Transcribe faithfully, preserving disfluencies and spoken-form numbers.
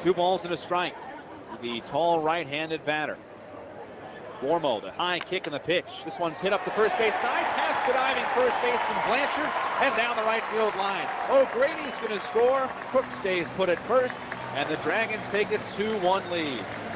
Two balls and a strike. The tall right-handed batter. Warmo, the high kick and the pitch. This one's hit up the first base side, past the diving first baseman Blanchard, and down the right field line. O'Grady's going to score. Crook stays put at first, and the Dragons take a two one lead.